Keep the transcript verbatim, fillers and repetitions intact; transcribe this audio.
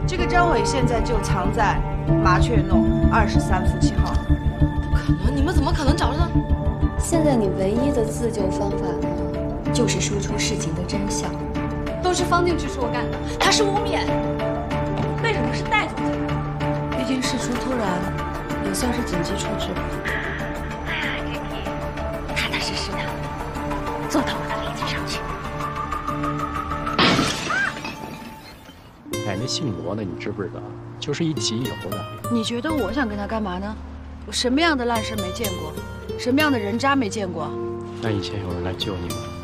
这个张伟现在就藏在麻雀弄二十三夫妻号。 不可能！你们怎么可能找到？ 现在你唯一的自救方法呢，就是说出事情的真相。 都是方定指使我干的，他是污蔑。为什么是戴总裁？ 毕竟事出突然，也算是紧急处置吧。 哎呀，这题踏踏实实的做到我的理子上去。 哎，那姓罗的你知不知道？就是一集邮的。 你觉得我想跟他干嘛呢？我什么样的烂事没见过，什么样的人渣没见过？ 那以前有人来救你吗？